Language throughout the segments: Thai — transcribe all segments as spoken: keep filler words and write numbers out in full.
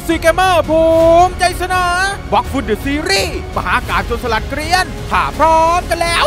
ซีเกมเมอร์ภูมิใจเสนอบล็อกฟุตเดอะซีรีส์มหากาพย์โจรสลัดเกรียนถ้าพร้อมกันแล้ว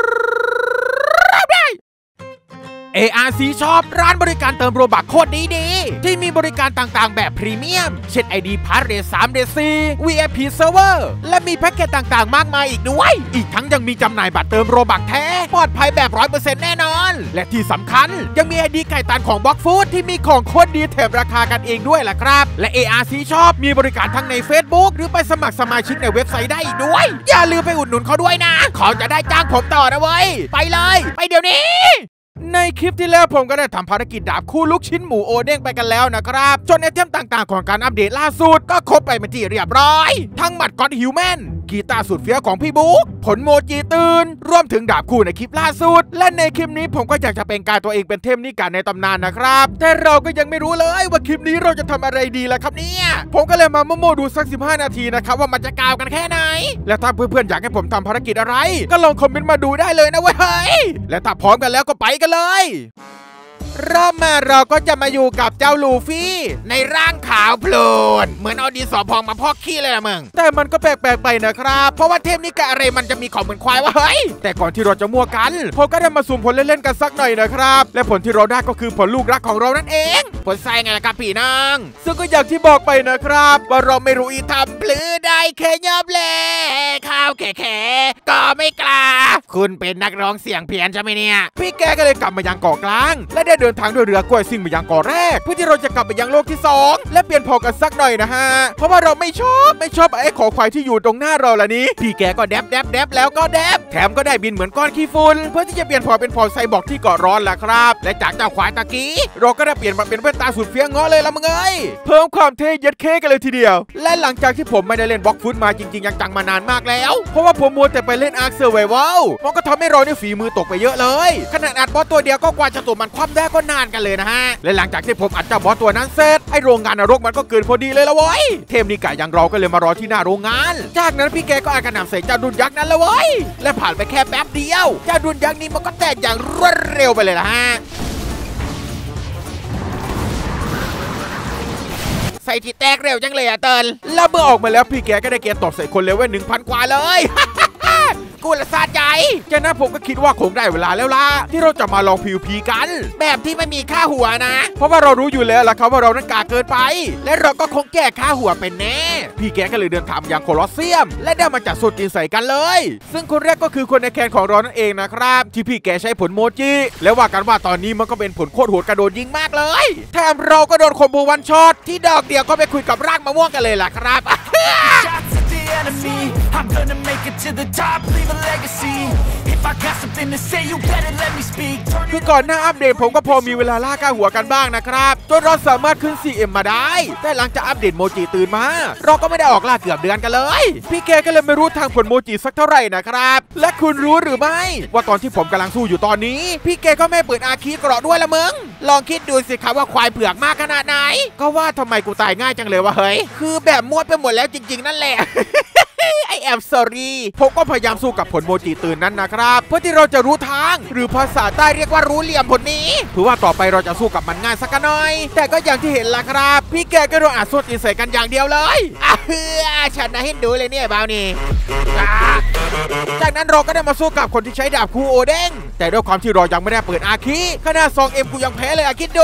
เอ อาร์ ซี Shop ร้านบริการเติมโรบัคโคตรดีๆที่มีบริการต่างๆแบบพรีเมียมเช่น ไอ ดี Pass เรท สาม เรท สี่ วี ไอ พี Server และมีแพ็กเกจต่างๆมากมายอีกด้วยอีกทั้งยังมีจำหน่ายบัตรเติมโรบัคแท้ปลอดภัยแบบ ร้อยเปอร์เซ็นต์ แน่นอนและที่สำคัญยังมี ไอ ดี ไก่ตันของบล็อกฟู้ดที่มีของโคตรดีแถมราคากันเองด้วยล่ะครับและ เอ อาร์ ซี Shop มีบริการทั้งใน Facebook หรือไปสมัครสมาชิกในเว็บไซต์ได้อีกด้วยอย่าลืมไปอุดหนุนเขาด้วยนะเขาจะได้จ้างผมต่อนะเว้ยไปเลยไปเดี๋ยวนี้ในคลิปที่แล้วผมก็ได้ทำภารกิจดาบคู่ลูกชิ้นหมูโอเด้งไปกันแล้วนะครับจนไอเทมต่างๆของการอัปเดตล่าสุดก็ครบไปเป็นที่เรียบร้อยทั้งหมัดก็อดฮิวแมนกีตาร์สุดเฟี้ยวของพี่บุ๊กผลโมจิตื่นรวมถึงดาบคู่ในคลิปล่าสุดและในคลิปนี้ผมก็อยากจะเป็นการตัวเองเป็นเทพนิกายในตำนานนะครับแต่เราก็ยังไม่รู้เลยว่าคลิปนี้เราจะทำอะไรดีล่ะครับเนี่ยผมก็เลยมาโมโมดูสักสิบห้านาทีนะครับว่ามันจะกาวกันแค่ไหนและถ้าเพื่อนๆอยากให้ผมทำภารกิจอะไรก็ลองคอมเมนต์มาดูได้เลยนะเว้ยและถ้าพร้อมกันแล้วก็ไปกันเลยเริ่มมาเราก็จะมาอยู่กับเจ้าลูฟี่ในร่างขาวโพลนเหมือนเอาดินสอพองมาพอกขี้เลยนะมึงแต่มันก็แปลกๆไปนะครับเพราะว่าเทพนิกายอะไรมันจะมีของเหมือนควายวะเฮ้ยแต่ก่อนที่เราจะมั่วกันผมก็ได้มาสุ่มผลเล่นๆกันสักหน่อยนะครับและผลที่เราได้ก็คือผลลูกรักของเรานั่นเองผลไส้ไงล่ะครับพี่น้องซึ่งก็อย่างที่บอกไปนะครับว่าเราไม่รู้อีทำพลือได้แค่ยอบแลข้าวแข่ๆก็ไม่กล้าคุณเป็นนักร้องเสียงเพี้ยนใช่ไหมเนี่ยพี่แกก็เลยกลับมายังเกาะกลางและได้เดินทางด้วยเรือกล้วยซิ่งไปยังเกาะแรกเพื่อที่เราจะกลับไปยังโลกที่สองและเปลี่ยนพอกันสักหน่อยนะฮะเพราะว่าเราไม่ชอบไม่ชอบไอ้ขอควายที่อยู่ตรงหน้าเราละนี้พี่แกก็แดบแดบแดบแล้วก็แดบแถมก็ได้บินเหมือนก้อนขี้ฝุ่นเพื่อที่จะเปลี่ยนพอเป็นพอไซบอร์กที่เกาะร้อนแหละครับและจากเจ้าควายตะกี้เราก็ได้เปลี่ยนมาเป็นแว่นตาสุดเฟี้ยงง้อเลยละมึงเอ้ยเพิ่มความเท่ยัดเค้กันเลยทีเดียวและหลังจากที่ผมไม่ได้เล่นบล็อกฟุตมาจริงๆจังๆมานานมากแล้วเพราะว่าผมมัวแต่ไปเล่นอาร์คเซอร์ไววัลมันก็ทำให้เราเนี่ยฝีมือตกไปเยอะเลยขนาดอัดบอสตัวเดียวก็กว่าจะตัวมันคว่ำได้ก็นานกันเลยนะฮะและหลังจากที่ผมอัดเจ้าบอสตัวนั้นเสร็จไอโรงงานนรกมันก็เกินพอดีเลยละเว้ยเทมนิกายอย่างเราก็เลยมารอที่หน้าโรงงานจากนั้นพี่แกก็อัดกระหน่ำใส่เจ้าดุนยักษ์นั้นละเว้ยและผ่านไปแค่แป๊บเดียวเจ้าดุนยักษ์นี้มันก็แตกอย่างรวดเร็วไปเลยนะฮะใส่ที่แตกเร็วจังเลยอะเติร์นแล้วเมื่อออกมาแล้วพี่แกก็ได้เกียร์ตบใส่คนเลเวลหนึ่งพันกว่าเลยกูละซาใจจากนั้นผมก็คิดว่าคงได้เวลาแล้วล่ะที่เราจะมาลอง พี วี พี กันแบบที่ไม่มีค่าหัวนะเพราะว่าเรารู้อยู่แล้วล่ะครับว่าเรานั้นกาเกินไปและเราก็คงแก้ค่าหัวเป็นแน่พี่แกก็เลยเดินทางยังโคลอสเซียมและได้มาจัดโซนกินใส่กันเลยซึ่งคนแรกก็คือคนในแคนของเรานั่นเองนะครับที่พี่แกใช้ผลโมจิและว่ากันว่าตอนนี้มันก็เป็นผลโคตรโหดกระโดดยิงมากเลยแถมเราก็โดนคอมโบวันช็อตที่ดอกเดียวก็ไปคุยกับรากมะม่วงกันเลยล่ะครับ I'm gonna make it to the top, leave a legacy. If I got something to say, you better let me speak. คือก่อนหน้าอัปเดตผมก็พอมีเวลาล่าค่าหัวกันบ้างนะครับจนเราสามารถขึ้น ซี เอ็ม มาได้แต่หลังจากอัปเดตโมจิตื่นมาเราก็ไม่ได้ออกล่าเกือบเดือนกันเลยพี่แกก็เลยไม่รู้ทางผลโมจิสักเท่าไหร่นะครับและคุณรู้หรือไม่ว่าตอนที่ผมกำลังสู้อยู่ตอนนี้พี่แกก็ไม่เปิดอาคีเกราะด้วยละมึงลองคิดดูสิครับว่าควายเผือกมากขนาดไหนก็ว่าทำไมกูตายง่ายจังเลยวะเฮ้ยคือแบบมั่วไปหมดแล้วจริงๆนั่นแหละไอแอม sorry ผมก็พยายามสู้กับผลโมจิตื่นนั้นนะครับเพื่อที่เราจะรู้ทางหรือภาษาใต้เรียกว่ารู้เหลี่ยมผลนี้เพื่อว่าต่อไปเราจะสู้กับมันง่ายสักหน่อยแต่ก็อย่างที่เห็นล่ะครับพี่แกก็โดนอัดโซนอินใส่กันอย่างเดียวเลยอ่ะเฮ้ยฉันน่ะเห็นดูเลยเนี่ยบ่าวนี่จากนั้นเราก็ได้มาสู้กับคนที่ใช้ดาบคู่โอเด้งแต่ด้วยความที่เรายังไม่ได้เปิดอาคีขนาด สองเอ็ม กูยังแพ้เลยอะคิดดู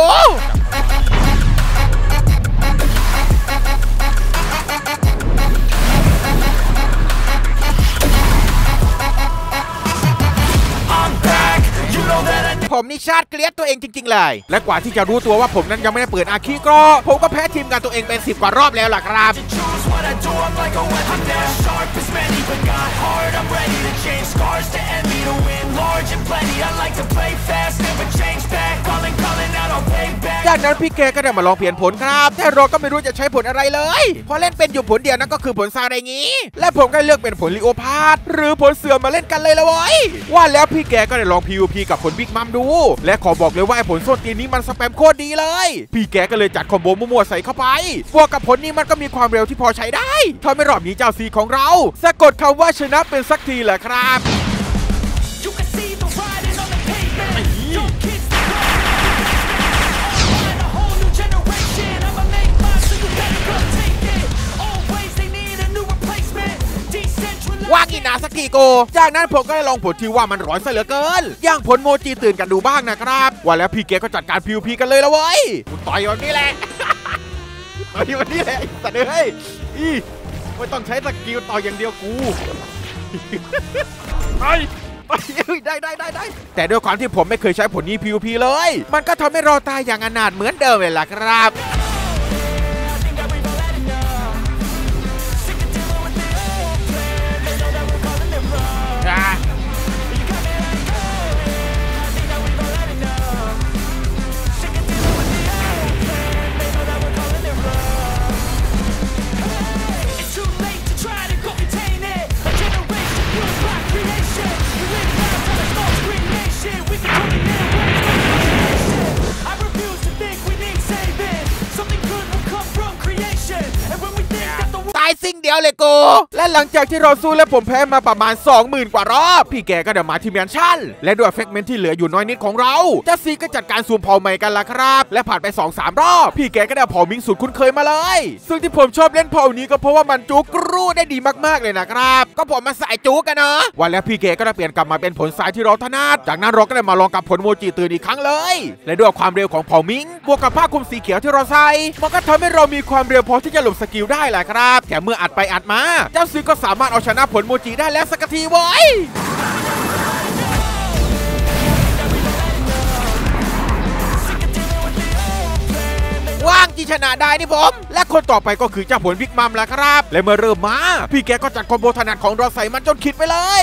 ผมนี่ชาติเกลียดตัวเองจริงๆเลยและกว่าที่จะรู้ตัวว่าผมนั้นยังไม่ได้เปิดอาคีก็ผมก็แพ้ทีมงานตัวเองเป็นสิบกว่ารอบแล้วล่ะครับจากนั้นพี่แกก็ได้มาลองเปลี่ยนผลครับแต่เราก็ไม่รู้จะใช้ผลอะไรเลยพอเล่นเป็นอยู่ผลเดียวนั่นก็คือผลซาไรงี้และผมก็เลือกเป็นผลลิโอพาร์ดหรือผลเสือมาเล่นกันเลยละเว้ยว่าแล้วพี่แกก็ได้ลอง พี วี พี กับผลบิ๊กมัมดูและขอบอกเลยว่าไอ้ผลโซนตีนี้มันสแปมโคตรดีเลยพี่แกก็เลยจัดคอมโบมั่วๆใส่เข้าไปบวกกับผลนี้มันก็มีความเร็วที่พอใช้ได้ทำให้รอบนี้เจ้าซีของเราสะกดคำว่าชนะเป็นสักทีแหละครับโกจากนั้นผมก็ได้ลองผลที่ว่ามันร้อนซะเหลือเกินย่างผลโมจิตื่นกันดูบ้างนะครับว่าแล้วพี่เกก็จัดการ พี วี พี กันเลยละเว้ยต่อยวันนี้แหละ ต่อยวันนี้แหละสัตว์เอ้ยอีไม่ต้องใช้สกิลต่ออย่างเดียวกูไปไปได้ได้ได้ได้แต่ด้วยความที่ผมไม่เคยใช้ผลนี้ พี วี พี เลยมันก็ทำให้เราตายอย่างอนาถเหมือนเดิมเลยล่ะครับสิ่งเดียวเลยกูและหลังจากที่เราสู้และผมแพ้มาประมาณ สองหมื่น กว่ารอบพี่แกก็เดินมาที่แมนชั่นและด้วยเฟกเมนต์ที่เหลืออยู่น้อยนิดของเราเจ้าซีก็จัดการซูมเผาใหม่กันละครับและผ่านไป สองสาม รอบพี่แกก็ได้เผามิงสุดคุ้นเคยมาเลยซึ่งที่ผมชอบเล่นเผานี้ก็เพราะว่ามันจุกรูได้ดีมากๆเลยนะครับก็ผมมาใส่จุกกันเนาะวันแล้วพี่แกก็ได้เปลี่ยนกลับมาเป็นผลสายที่เราถนัดจากนั้นเราก็ได้มาลองกับผลโมจิตื่นอีกครั้งเลยและด้วยความเร็วของเผามิงบวกกับผ้าคลุมสีเขียวที่เราใส่มันก็ทำให้เรามีความเร็วพอที่จะหลบสกิลได้แหละครับแต่เมื่ออัดไปอัดมาเจ้าซีก็สามารถเอาชนะผลโมจิได้แล้วสักทีเว้ยว่างจีชนะได้นี่ผมและคนต่อไปก็คือเจ้าผลบิ๊กมัมแล้วครับและเมื่อเริ่มมาพี่แกก็จัดคอมโบถนัดของเราใส่มันจนคิดไปเลย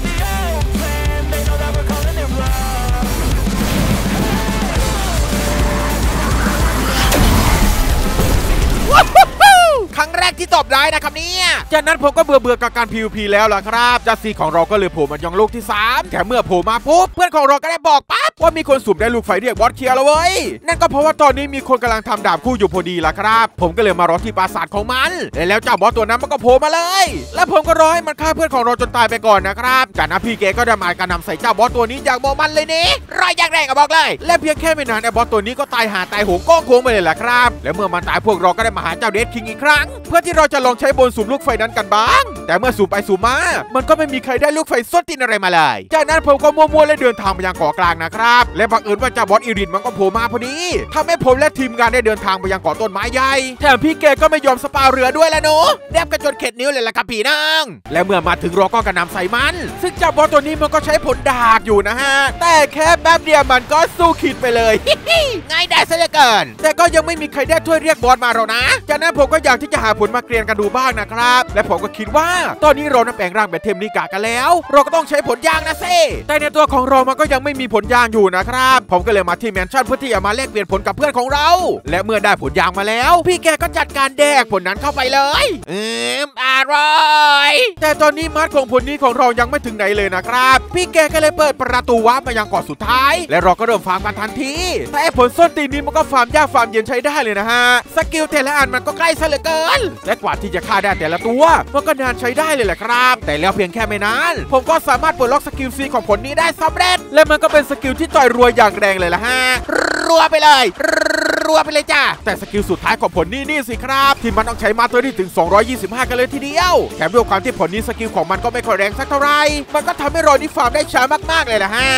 ครั้งแรกที่ตอบได้นะครับเนี่ยจากนั้นผมก็เบื่อเบื่อกับการ พี วี พี แล้วล่ะครับจัสซีของเราก็เลยโผล่มายังโลกที่สามแต่เมื่อโผล่มาปุ๊บเพื่อนของเราก็ได้บอกปั๊บว่ามีคนสุ่มได้ลูกไฟเรียกบอสเคลียร์แล้วเว้ยนั่นก็เพราะว่าตอนนี้มีคนกำลังทำดาบคู่อยู่พอดีล่ะครับผมก็เลยมารอที่ปราสาทของมันแล้วเจ้าบอสตัวนั้นมันก็โผล่มาเลยและผมก็รอให้มันฆ่าเพื่อนของเราจนตายไปก่อนนะครับจากนั้นพี่เกก็ได้มาการนำใส่เจ้าบอสตัวนี้อย่างโมมันเลยนี่รอยอย่างแรงก็บอกเลยและเพียงแค่ไม่นานไอ้บอสตัวนี้ก็ตายหาตายโหงก้องโค้งไปเลยล่ะครับและเมื่อมันตายพวกเราก็ได้มาหาเจ้าเดดคิงอีกครั้งเพื่อที่เราจะลองใช้บนสุ่มลูกไฟนั้นกันบ้างแต่เมื่อสุ่มไปสุ่มมามันก็ไม่มีใครได้ลูกไฟส้นตีนอะไรมาเลยจากนั้นผมก็มัวๆและเดินทางไปยังเกาะกลางนะครับและบังเอิญว่าเจ้าบอสอีรินมันก็โผล่มาพอดีทำให้ผมและทีมงานได้เดินทางไปยังเกาะต้นไม้ใหญ่แถมพี่เกก็ไม่ยอมสปาเรือด้วยแล้วหนูแดบกันจนเข็ดนิ้วเลยล่ะครับพี่นางและเมื่อมาถึงเราก็กระหน่ำใส่มันซึ่งเจ้าบอสตัวนี้มันก็ใช้ผลดาบอยู่นะฮะแต่แค่แป๊บเดียวมันก็สู้ขีดไปเลย ง่ายได้ซะเหลือเกินแต่ก็ยังไม่มีใครได้ถ้วยเรียกบอสมาหรอกนะจากนั้นผมก็อยากที่จะหาผลมาเกรียนกันดูบ้างนะครับและผมก็คิดว่าตอนนี้เรานั้นแปลงร่างเป็นเทมนิกากันแล้วเราก็ต้องใช้ผลยางนะเซ่แต่ในตัวของเรามันก็ยังไม่มีผลยางอยู่นะครับผมก็เลยมาที่แมนชั่นเพื่อที่จะมาแลกเปลี่ยนผลกับเพื่อนของเราและเมื่อได้ผลยางมาแล้วพี่แกก็จัดการแดกผลนั้นเข้าไปเลยอืมอร่อยแต่ตอนนี้มาร์ทของผลนี้ของเรายังไม่ถึงไหนเลยนะครับพี่แกก็เลยเปิดประตูวาร์ปมายังเกาะสุดท้ายและเราก็เริ่มฟาร์มกันทันทีแต่ผลส้นตีนนี้มันก็ฟาร์มยากฟาร์มเย็นใช้ได้เลยนะฮะสกิลแต่ละอันมันก็ใกล้ซะเหลือเกินและกว่าที่จะฆ่าได้แต่ละตัวมันก็นานใช้ได้เลยแหละครับแต่แล้วเพียงแค่ไม่นานผมก็สามารถปลดล็อกสกิลซีของผลนี้ได้สำเร็จและมันก็เป็นสกิลที่ต่อยรัวอย่างแรงเลยล่ะฮะรัวไปเลยรัวไปเลยจ้าแต่สกิลสุดท้ายของผลนี้นี่สิครับที่มันต้องใช้มาเตอร์ที่ถึงสองร้อยยี่สิบห้ากันเลยทีเดียวแถมด้วยความที่ผลนี้สกิลของมันก็ไม่ค่อยแรงสักเท่าไหร่มันก็ทำให้เรานี่ฟาร์มได้ช้ามากๆเลยล่ะฮะ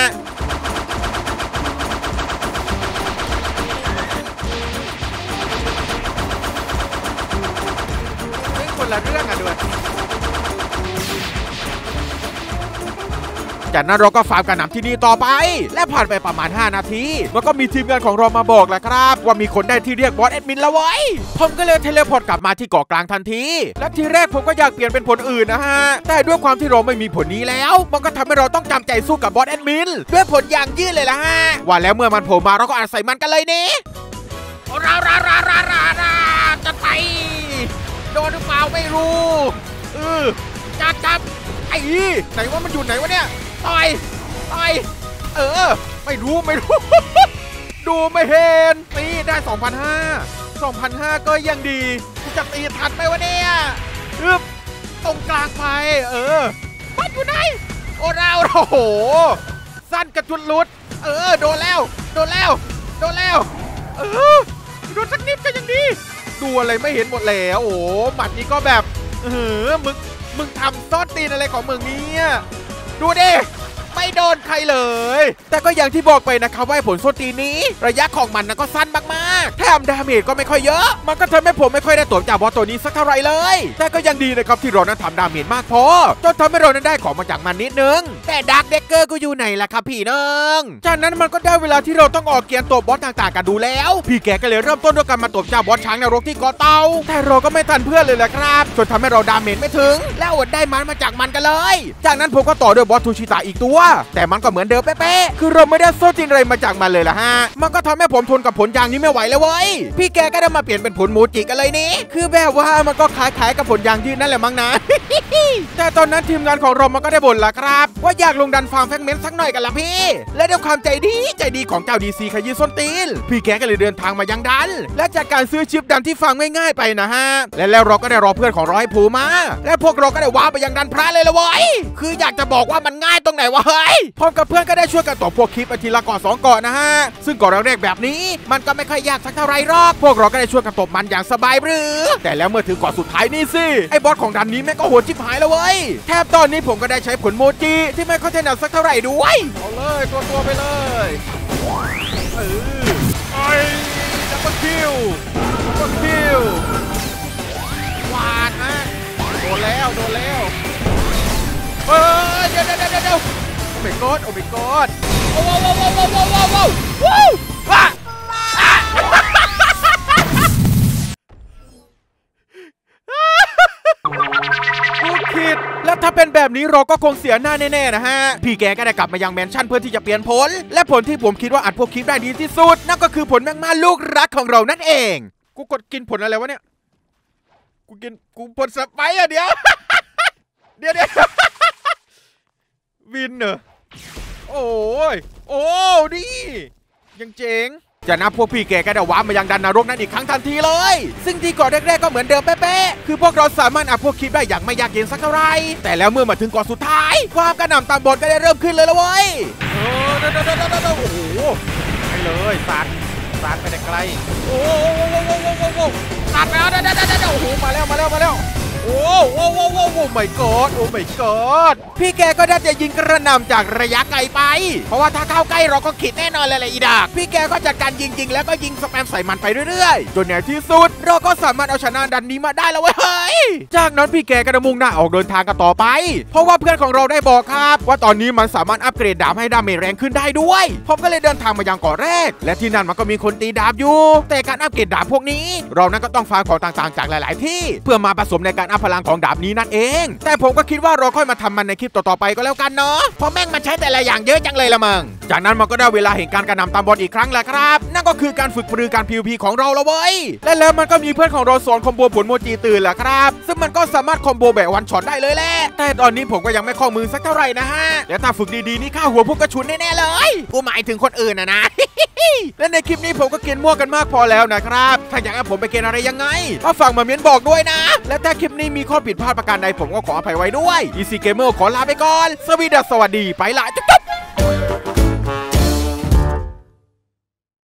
คนละเรื่องกันด้วยจากนั้นเราก็ฟาร์มกระหน่ำที่นี่ต่อไปและผ่านไปประมาณห้านาทีมันก็มีทีมงานของเรามาบอกแหละครับว่ามีคนได้ที่เรียกบอสแอดมินแล้วไว้ผมก็เลยเทเลพอร์ตกลับมาที่เกาะกลางทันทีและทีแรกผมก็อยากเปลี่ยนเป็นผลอื่นนะฮะแต่ด้วยความที่เราไม่มีผลนี้แล้วมันก็ทำให้เราต้องจำใจสู้กับบอสแอดมินด้วยผลอย่างยืดเลยล่ะฮะว่าแล้วเมื่อมันโผล่มาเราก็อัดใส่มันกันเลยนี่ราราราราราราจะไปโดนหรือเปล่าไม่รู้เออจับจับไอ้ไหนว่ามันอยู่ไหนวะเนี่ยต่อยต่อยเออไม่รู้ไม่รู้ ดูไม่เห็นตีได้ สองพันห้าร้อย สองพันห้าร้อย ก็ยังดีจะตีทันไหมวะเนี่ยอึบตรงกลางไปเออมันอยู่ไหนโอ้เราโอ้โหสั้นกระจุดลุดเออโดนแล้วโดนแล้วโดนแล้วเออโดนสักนิดก็ยังดีดูอะไรไม่เห็นหมดแล้วโอ้หมัดนี้ก็แบบเออมึงมึงทำส้นตีนอะไรของมึงเนี่ยดูดิไม่โดนใครเลยแต่ก็อย่างที่บอกไปนะครับว่าผลโซตีนี้ระยะของมันนะก็สั้นมากๆแถมดาเมจก็ไม่ค่อยเยอะมันก็ทำให้ผมไม่ค่อยได้ตัวจากบอสตัวนี้สักเท่าไหร่เลยแต่ก็ยังดีนะครับที่เรานั้นทำดาเมจมากพอจนทำให้เรานั้นได้ของมาจากมันนิดนึงแต่ดาร์กเดกเกอร์ก็อยู่ไหนล่ะครับพี่น้องจากนั้นมันก็ได้เวลาที่เราต้องออกเกียร์ตบบอสต่างๆกันดูแล้วพี่แกก็เลยเริ่มต้นด้วยการมาตบเจ้าบอสช้างนรกที่เกาะเต่าแต่เราก็ไม่ทันเพื่อนเลยแหละครับจนทำให้เราดาเมจไม่ถึงแล้วอดได้มันมาจากมันกันเลยจากนั้นผมก็ต่อด้วยบอสทูชิตะอีกตัวแต่มันก็เหมือนเดิมเป๊ะๆคือเราไม่ได้โซจินอะไรมาจากมันเลยล่ะฮะมันก็ทำให้ผมทนกับผลยางนี้ไม่ไหวเลยเว้ยพี่แกก็ได้มาเปลี่ยนเป็นผลโมจิกันเลยนี่คือแบบว่ามันก็คล้ายๆกับผลยางยืดนั่นแหละมั้งนะ แต่ตอนนั้นทีมงานของเรามันก็ได้บ่นละครับว่าอยากลงดันฟาร์มแฟกเมนต์สักหน่อยกันละพี่และด้วยความใจดีใจดีของเจ้าดีซีขยี้ส้นตีนพี่แกก็เลยเดินทางมายังดันและจากการซื้อชิปดันที่ฟังง่ายๆไปนะฮะและแล้วเราก็ได้รอเพื่อนของเราให้ผูมาและพวกเราก็ได้ว้าไปยังดันพระเลยละเว้ยคืออยากจะบอกว่ามันง่ายตรงไหนวะเฮ้ยพร้อมกับเพื่อนก็ได้ช่วยกันตบพวกคลิปไปทีละก่อนสองก่อนนะฮะซึ่งก่อนแรกๆแบบนี้มันก็ไม่ค่อยยากสักเท่าไรหรอกพวกเราก็ได้ช่วยกันตบมันอย่างสบายหรือแต่แล้วเมื่อถึงก่อนสุดท้ายนี่สิไอ้บอสของดันนี้แม่งก็โหดชิบหายแล้วเว้ยแทบตอนนี้ผมก็ได้ใช้ผลโมจิที่ไม่ค่อยถนัดสักเท่าไหร่ด้วยเอาเลยตัวตัวไปเลยเออไอ้ดับเบิลคิวดับเบิลคิววาดฮะโดนแล้วโดนแล้วเฮ้ยเดี๋ยวเดี๋ยวเดี๋ยวเดี๋ยวโอ้ my god โอ้ my god โอ้โหโอ้โหโอ้โหโอ้โหโอ้โหว้าวว้ากูคิดแล้วถ้าเป็นแบบนี้เราก็คงเสียหน้าแน่ๆนะฮะพี่แกก็ได้กลับมายังแมนชั่นเพื่อที่จะเปลี่ยนผลและผลที่ผมคิดว่าอัดพวกคลิปได้ดีที่สุดนั่นก็คือผลแมงมาลูกรักของเรานั่นเองกูกดกินผลอะไรวะเนี่ยกูกินกูผลสไปร์อะเดี๋ยวเดี๋ยวเดี๋ยววินเหรอโอ้ยโอ้ดิยังเจ๋งจากนั้นพวกพี่แกก็ได้ว้ามายังดันนรกนั้นอีกครั้งทันทีเลยซึ่งที่ก่อนแรกๆก็เหมือนเดิมเป๊ะๆคือพวกเราสามารถอัพพวกคลิปได้อย่างไม่ยากเย็นสักเท่าไรแต่แล้วเมื่อมาถึงก่อนสุดท้ายความกระหน่ำตามบทก็ได้เริ่มขึ้นเลยละเว้ยเออเดาเดาเดาเดาโอ้โหไปเลยสัตว์สัตว์ไปได้ไกลโอ้โหสัตว์แล้วเดาเดาเดาโอ้โหมาแล้วมาแล้วมาแล้วโอ้โหโอ้โหโอ้โหไม่กอดโอ้ไม่กอดพี่แกก็ได้จะยิงกระหน่ำจากระยะไกลไปเพราะว่าถ้าเข้าใกล้เราก็ขิดแน่นอนเลยแหละอีดากพี่แกก็จัดการยิงยิงแล้วก็ยิงสแปมใส่มันไปเรื่อยๆจนในที่สุดเราก็สามารถเอาชนะดันนี้มาได้แล้วเว้ยจากนั้นพี่แกก็ได้มุ่งหน้าออกเดินทางกันต่อไปเพราะว่าเพื่อนของเราได้บอกครับว่าตอนนี้มันสามารถอัปเกรดดาบให้ดาเมจแรงขึ้นได้ด้วยผมก็เลยเดินทางมายังเกาะแรกและที่นั่นมันก็มีคนตีดาบอยู่แต่การอัปเกรดดาบพวกนี้เรานั้นก็ต้องฟาร์มของต่างๆจากหลายๆที่เพื่อมาผสมในการอัพพลังของดาบนี้นั่นเองแต่ผมก็คิดว่าเราค่อยมาทำมันในคลิปต่อๆไปก็แล้วกันเนาะเพราะแม่งมันใช้แต่ละอย่างเยอะจังเลยละมึงจากนั้นมันก็ได้เวลาแห่งการกระหน่ำตามบอลอีกครั้งแหละครับนั่นก็คือการฝึกปรือการ พี วี พี ของเราละเว้ยและแล้วมันก็มีเพื่อนของเราสอนคอมโบผลโมจิตื่นแหละครับซึ่งมันก็สามารถคอมโบแบบวันช็อตได้เลยแหละแต่ตอนนี้ผมก็ยังไม่คล่องมือสักเท่าไหร่นะฮะและถ้าฝึกดีๆนี่ข้าหัวพวกกระชุนแน่ๆเลยกูหมายถึงคนอื่นนะนะ และในคลิปนี้ผมก็กินมั่วกันมากพอแล้วนะครับถ้าอยากให้ผมไปกินอะไรยังไงก็ฝากมาเม้นบอกด้วยนะและถ้าคลิปนี้มีข้อผิดพลาดประการใดผมก็ขออภัยไว้ด้วย อี ซี Gamer ขอลาไปก่อนสวัสดีสวัสดีไปละจุ๊บ